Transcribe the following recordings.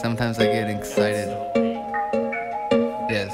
Sometimes I get excited. Yes.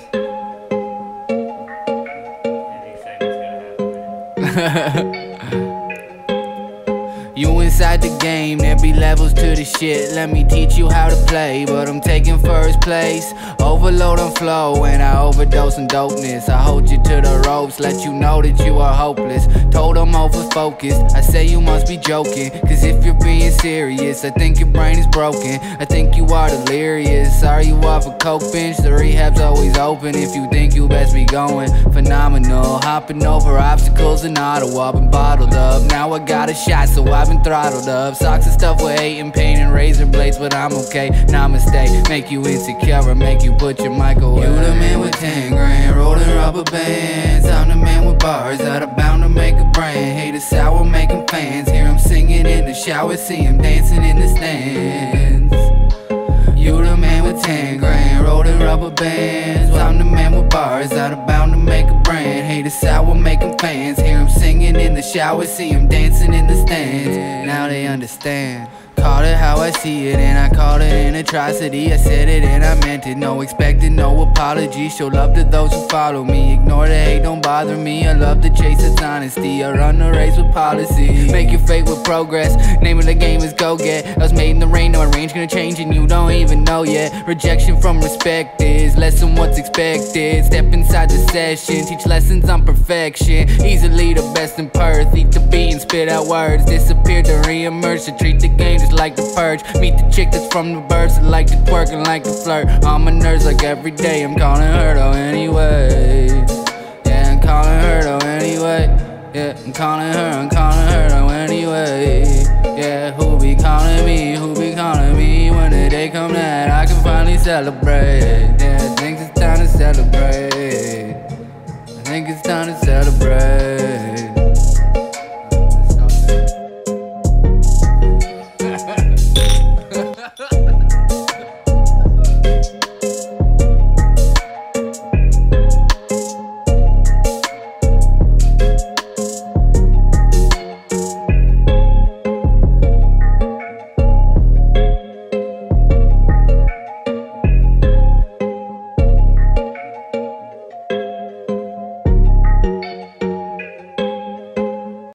You inside the game, there be levels to the shit. Let me teach you how to play, but I'm taking first place. Overload on flow, and I overdose on dopeness. I hold you to the ropes, let you know that you are hopeless. Told I'm over focused, I say you must be joking. Cause if you're being serious, I think your brain is broken. I think you are delirious. Are you off a coke bench? The rehab's always open. If you think you best be going phenomenal. Hopping over obstacles in Ottawa, been bottled up. Now I got a shot, so I've been throttled up. Socks and stuff with hate and pain and razor blades, but I'm okay. Namaste, make you insecure or make you put your mic away. You the man with 10 grand, rolling rubber bands. I'm the man with bars that are bound to make a brand. Haters sour, making fans. Hear him singing in the shower, see him dancing in the stands. You the man with 10 grand, rolling rubber bands. I'm the man with bars that are bound to make a brand. Haters sour, making fans. Hear him singing in the shower, see him dancing in the stands. Now they understand. Call it how I see it, and I called it an atrocity. I said it and I meant it, no expecting, no apology. Show love to those who follow me, ignore the hate, don't bother me. I love the chase, it's honesty, I run the race with policy. Make your fate with progress, name of the game is go get. I was made in the rain, now my range gonna change and you don't even know yet. Rejection from respect is less than what's expected. Step inside the session, teach lessons on perfection. Easily the best in Perth, eat the beat and spit out words. Disappear to re-emerge, to treat the game just like the purge. Meet the chick that's from the birds, that like to twerk and like to flirt. On my nerves like every day, I'm calling her though anyway. Yeah, I'm calling her though anyway. Yeah, I'm calling her though anyway. Yeah, who be calling me, when the day come that I can finally celebrate. Yeah, I think it's time to celebrate. I think it's time to celebrate.